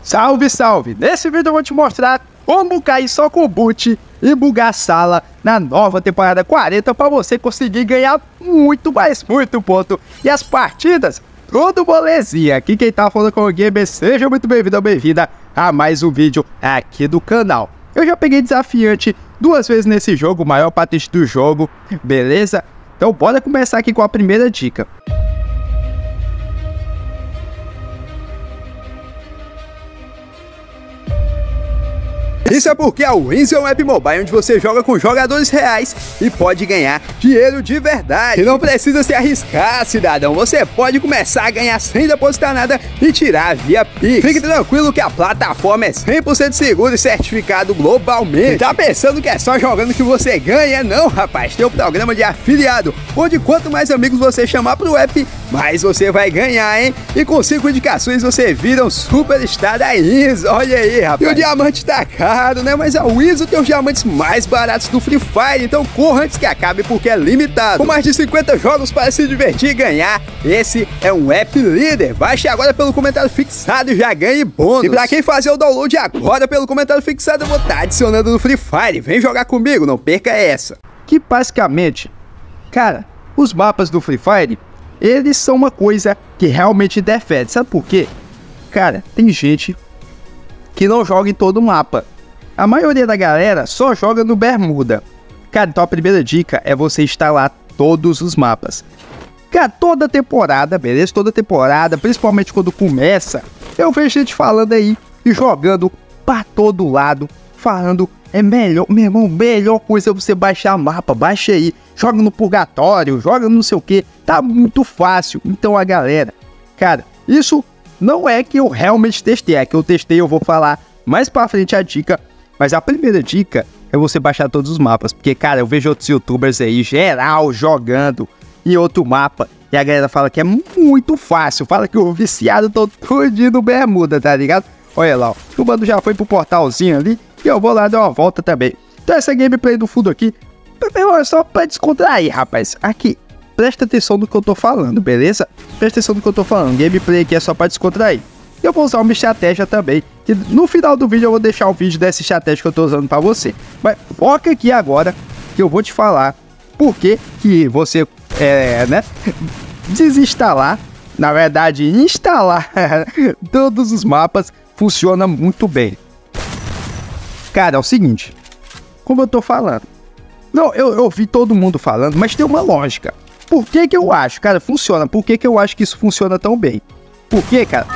Salve, salve! Nesse vídeo eu vou te mostrar como cair só com boot e bugar a sala na nova temporada 40 para você conseguir ganhar muito, mas muito ponto. E as partidas, tudo molezinha. Aqui quem tá falando com o Gamer, seja muito bem-vindo ou bem-vinda a mais um vídeo aqui do canal. Eu já peguei desafiante 2 vezes nesse jogo, maior patente do jogo, beleza? Então bora começar aqui com a primeira dica. Isso é porque a Wins é um app mobile onde você joga com jogadores reais e pode ganhar dinheiro de verdade. E não precisa se arriscar, cidadão. Você pode começar a ganhar sem depositar nada e tirar via Pix. Fique tranquilo que a plataforma é 100% segura e certificado globalmente. Tá pensando que é só jogando que você ganha? Não, rapaz. Tem um programa de afiliado, onde quanto mais amigos você chamar pro app, mais você vai ganhar, hein? E com 5 indicações você vira um superstar da Wins. Olha aí, rapaz. E o diamante tá caro, né? Mas a Wins tem os diamantes mais baratos do Free Fire, então corra antes que acabe porque é limitado. Com mais de 50 jogos para se divertir e ganhar, esse é um app líder. Baixe agora pelo comentário fixado e já ganhe bônus. E pra quem fazer o download agora pelo comentário fixado, eu vou estar adicionando no Free Fire. Vem jogar comigo, não perca essa. Que basicamente, cara, os mapas do Free Fire, eles são uma coisa que realmente interfere. Sabe por quê? Cara, tem gente que não joga em todo o mapa. A maioria da galera só joga no Bermuda. Cara, então a primeira dica é você instalar todos os mapas. Cara, toda temporada, beleza? Toda temporada, principalmente quando começa, eu vejo gente falando aí e jogando pra todo lado, falando, é melhor, meu irmão, melhor coisa é você baixar mapa, baixa aí, joga no purgatório, joga no não sei o que, tá muito fácil. Então a galera, cara, isso não é que eu realmente testei, é que eu testei, eu vou falar mais pra frente a dica. Mas a primeira dica é você baixar todos os mapas. Porque, cara, eu vejo outros youtubers aí, geral, jogando em outro mapa. E a galera fala que é muito fácil. Fala que o viciado tô todinho no Bermuda, tá ligado? Olha lá, ó. O mano já foi pro portalzinho ali. E eu vou lá dar uma volta também. Então essa gameplay do fundo aqui é só pra descontrair, rapaz. Aqui, presta atenção no que eu tô falando, beleza? Presta atenção no que eu tô falando. Gameplay aqui é só pra descontrair. Eu vou usar uma estratégia também, que no final do vídeo eu vou deixar o vídeo dessa estratégia que eu tô usando pra você. Mas foca aqui agora, que eu vou te falar por que você, desinstalar, na verdade, instalar todos os mapas funciona muito bem. Cara, é o seguinte, como eu tô falando, não, eu vi todo mundo falando, mas tem uma lógica. Por que eu acho, cara, funciona? Por que eu acho que isso funciona tão bem? Porque, cara,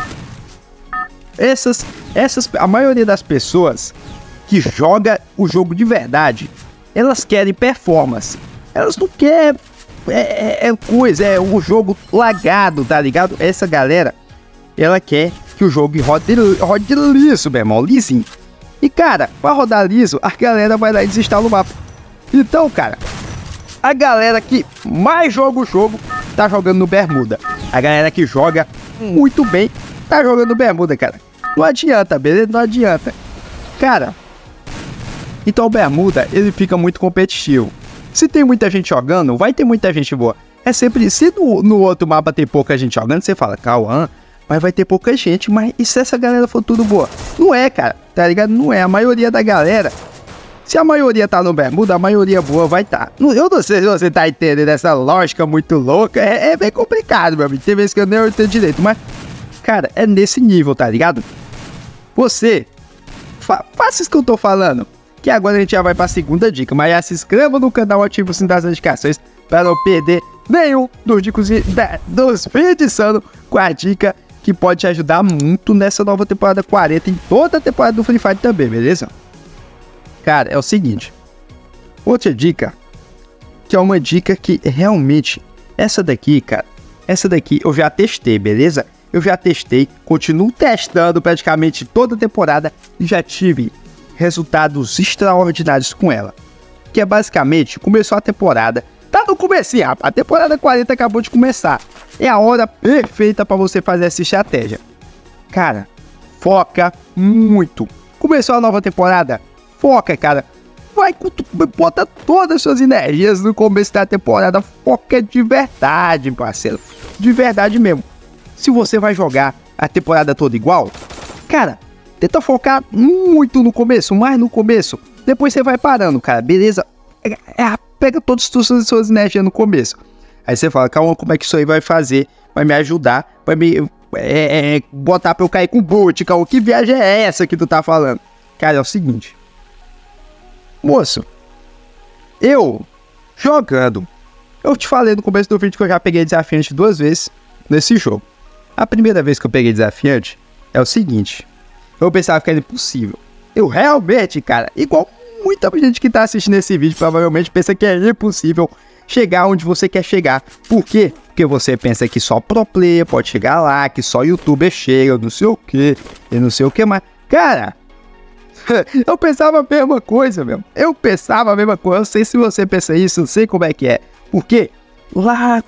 a maioria das pessoas que joga o jogo de verdade, elas querem performance. Elas não querem o jogo lagado, tá ligado? Essa galera, ela quer que o jogo rode liso, meu irmão, lisinho. E, cara, pra rodar liso, a galera vai lá e desinstala o mapa. Então, cara, a galera que mais joga o jogo tá jogando no Bermuda. A galera que joga muito bem tá jogando no Bermuda, cara. Não adianta, beleza? Não adianta. Cara, então o Bermuda, ele fica muito competitivo. Se tem muita gente jogando, vai ter muita gente boa. É sempre, se no outro mapa tem pouca gente jogando, você fala, Cauã, mas vai ter pouca gente, mas e se essa galera for tudo boa? Não é, cara, tá ligado? Não é. A maioria da galera, se a maioria tá no Bermuda, a maioria boa vai tá. Eu não sei se você tá entendendo essa lógica muito louca, é bem complicado, meu amigo. Tem vezes que eu nem entendo direito, mas, cara, é nesse nível, tá ligado? Você, faça isso que eu tô falando, que agora a gente já vai pra segunda dica, mas já se inscreva no canal, ative o sininho das notificações para não perder nenhum dos vídeos com a dica que pode te ajudar muito nessa nova temporada 40, em toda a temporada do Free Fire também, beleza? Cara, é o seguinte, outra dica, que é uma dica que realmente, essa daqui, cara, essa daqui eu já testei, beleza? Eu já testei, continuo testando praticamente toda a temporada e já tive resultados extraordinários com ela. Que é basicamente, começou a temporada, tá no comecinho, rapaz, a temporada 40 acabou de começar. É a hora perfeita para você fazer essa estratégia. Cara, foca muito. Começou a nova temporada, foca, cara. Bota todas as suas energias no começo da temporada, foca de verdade, parceiro. De verdade mesmo. Se você vai jogar a temporada toda igual, cara, Tenta focar muito no começo, mais no começo. Depois você vai parando, cara, beleza? Pega todas as suas energias no começo. Aí você fala, calma, como é que isso aí vai fazer? Vai me ajudar, vai me botar pra eu cair com boot, calma, que viagem é essa que tu tá falando? Cara, é o seguinte. Moço, eu jogando, eu te falei no começo do vídeo que eu já peguei desafiante 2 vezes nesse jogo. A primeira vez que eu peguei desafiante é o seguinte. Eu pensava que era impossível. Eu realmente, cara, igual muita gente que tá assistindo esse vídeo, provavelmente pensa que é impossível chegar onde você quer chegar. Por quê? Porque você pensa que só pro player pode chegar lá, que só youtuber chega, não sei o que, e não sei o que mais. Cara, eu pensava a mesma coisa, meu. Eu pensava a mesma coisa. Eu sei se você pensa isso, eu sei como é que é. Por quê? Lá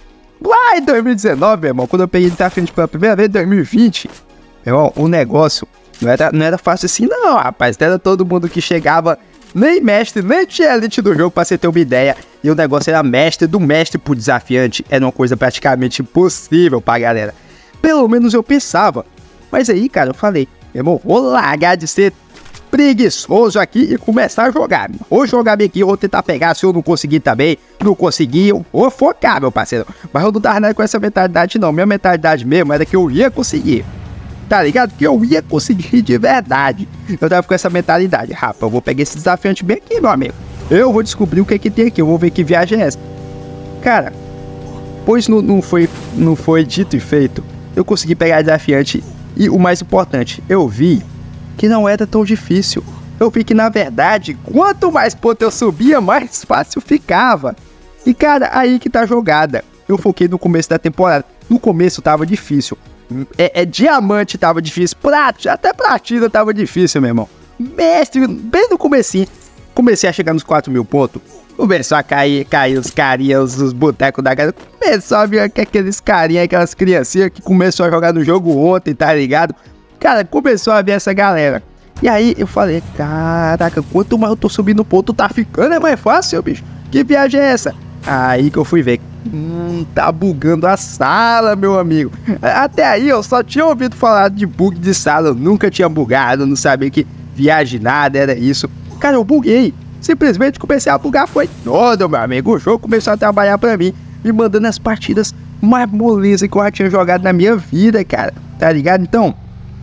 em 2019, meu irmão, quando eu peguei desafiante pela primeira vez em 2020, meu irmão, o negócio não era fácil assim, não, rapaz. Não era todo mundo que chegava, nem mestre, nem tinha elite do jogo, pra você ter uma ideia. E o negócio era mestre do mestre pro desafiante. Era uma coisa praticamente impossível pra galera. Pelo menos eu pensava. Mas aí, cara, eu falei, meu irmão, vou largar de ser preguiçoso aqui e começar a jogar. Vou jogar bem aqui, vou tentar pegar. Se eu não conseguir também, não conseguir, eu vou focar, meu parceiro. Mas eu não tava nada com essa mentalidade, não. Minha mentalidade mesmo era que eu ia conseguir. Tá ligado? Que eu ia conseguir de verdade. Eu tava com essa mentalidade. Rapaz, eu vou pegar esse desafiante bem aqui, meu amigo. Eu vou descobrir o que que tem aqui. Eu vou ver que viagem é essa. Cara, pois não foi dito e feito. Eu consegui pegar desafiante. E o mais importante, eu vi que não era tão difícil. Eu vi que, na verdade, quanto mais ponto eu subia, mais fácil ficava. E, cara, aí que tá a jogada. Eu foquei no começo da temporada. No começo tava difícil. Diamante tava difícil. Até platina tava difícil, meu irmão. Mestre, bem no comecinho. Comecei a chegar nos 4.000 pontos. Começou a cair os carinhas, os botecos da galera. Começou a vir aqueles carinhas, aquelas criancinhas que começou a jogar no jogo ontem, tá ligado? Cara, começou a ver essa galera. E aí eu falei, caraca, quanto mais eu tô subindo o ponto, tá ficando mais fácil, bicho. Que viagem é essa? Aí que eu fui ver. Tá bugando a sala, meu amigo. Até aí eu só tinha ouvido falar de bug de sala. Eu nunca tinha bugado, não sabia que viagem nada era isso. Cara, eu buguei. Simplesmente comecei a bugar, foi todo, meu amigo. O jogo começou a trabalhar pra mim, me mandando as partidas mais molezas que eu já tinha jogado na minha vida, cara. Tá ligado? Então,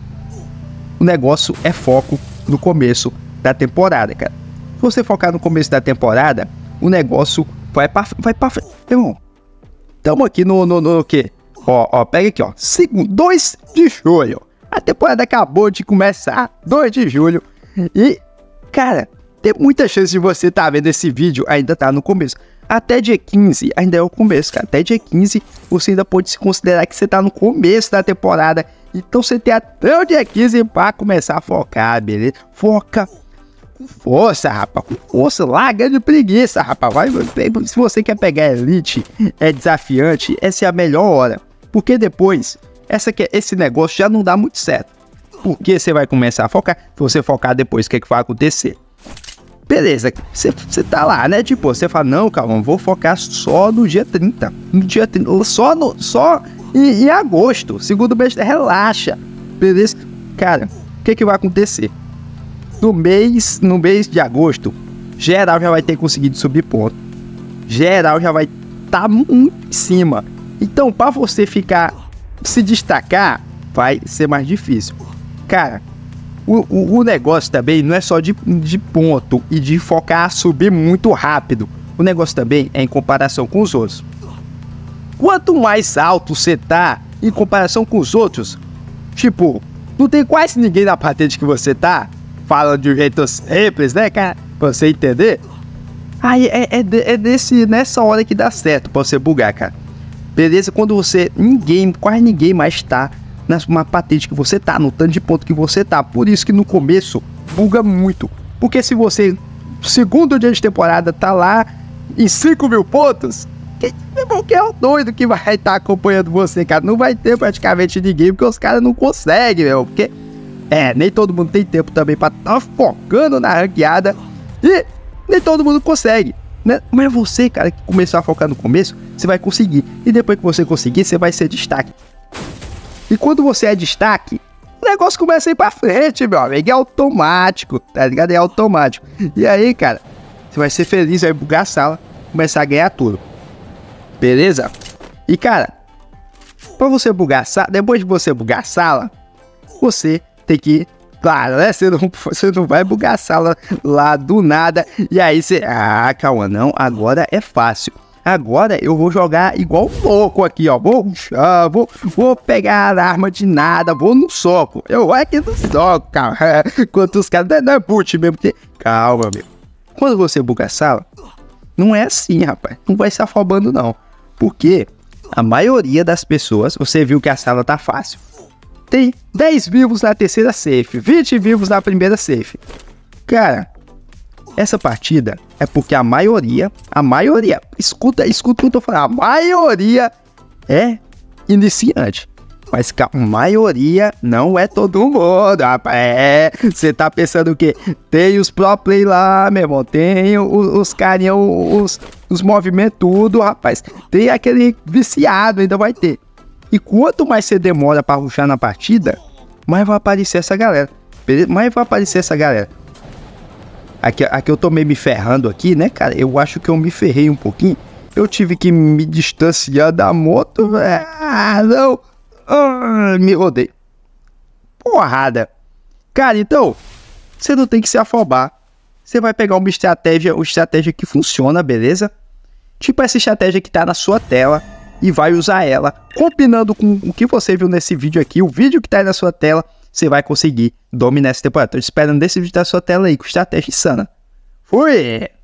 o negócio é foco no começo da temporada, cara. Se você focar no começo da temporada, o negócio vai pra frente. Irmão, tamo aqui no quê? Ó, pega aqui, ó. 2 de julho. A temporada acabou de começar, 2 de julho. E, cara, tem muita chance de você tá vendo esse vídeo, ainda tá no começo. Até dia 15, ainda é o começo, cara. Até dia 15, você ainda pode se considerar que você tá no começo da temporada. Então você tem até o dia 15 pra começar a focar, beleza? Foca com força, rapaz. Com força, larga de preguiça, rapaz. Se você quer pegar elite, é desafiante, essa é a melhor hora. Porque depois, esse negócio já não dá muito certo. Porque você vai começar a focar. Se você focar depois, o que vai acontecer? Beleza, você tá lá, né? Tipo, você fala, não, calma, vou focar só no dia 30. No dia 30, só em agosto. Segundo mês, relaxa. Beleza? Cara, o que vai acontecer? No mês de agosto, geral já vai ter conseguido subir ponto. Geral já vai tá muito em cima. Então, pra você se destacar, vai ser mais difícil. Cara, o negócio também não é só de ponto e de focar a subir muito rápido. O negócio também é em comparação com os outros. Quanto mais alto você tá em comparação com os outros, tipo, não tem quase ninguém na patente que você tá, falando de um jeito simples, né, cara? Pra você entender. Aí nessa hora que dá certo pra você bugar, cara. Beleza? Quando quase ninguém mais tá na patente que você tá, no tanto de ponto que você tá. Por isso que no começo buga muito. Porque se você, segundo dia de temporada, tá lá em 5.000 pontos, que é o doido que vai estar acompanhando você, cara? Não vai ter praticamente ninguém, porque os caras não conseguem, meu. Porque, nem todo mundo tem tempo também pra estar focando na ranqueada. E nem todo mundo consegue, né? Mas você, cara, que começou a focar no começo, você vai conseguir. E depois que você conseguir, você vai ser destaque. E quando você é destaque, o negócio começa a ir pra frente, meu amigo. É automático, tá ligado? É automático. E aí, cara, você vai ser feliz, vai bugar a sala, começar a ganhar tudo. Beleza? E, cara, pra você bugar a sala, depois de você bugar a sala, você tem que... Claro, né? Você não vai bugar a sala lá do nada. E aí você... Ah, calma, não. Agora é fácil. Agora eu vou jogar igual louco aqui, ó. Vou pegar a arma de nada, vou no soco. Eu vou aqui no soco, calma. Enquanto os caras... Não é boot mesmo. Calma, meu. Quando você buga a sala, não é assim, rapaz. Não vai se afobando, não. Porque a maioria das pessoas... Você viu que a sala tá fácil. Tem 10 vivos na terceira safe, 20 vivos na primeira safe. Cara, essa partida é porque a maioria, escuta o que eu tô falando, a maioria é iniciante. Mas a maioria não é todo mundo, rapaz. Você tá pensando o quê? Tem os pro play lá, meu irmão, tem os carinha, os movimentos tudo, rapaz. Tem aquele viciado, ainda vai ter. E quanto mais você demora pra rushar na partida, mais vai aparecer essa galera. Beleza? Mais vai aparecer essa galera. Aqui eu tô meio me ferrando aqui, né, cara? Eu acho que eu me ferrei um pouquinho. Eu tive que me distanciar da moto. Ah, não. Me rodei. Porrada. Cara, então, você não tem que se afobar. Você vai pegar uma estratégia que funciona, beleza? Tipo essa estratégia que tá na sua tela. E vai usar ela, combinando com o que você viu nesse vídeo aqui, o vídeo que tá aí na sua tela, você vai conseguir dominar essa temporada. Tô esperando desse vídeo da sua tela aí, com estratégia insana. Fui!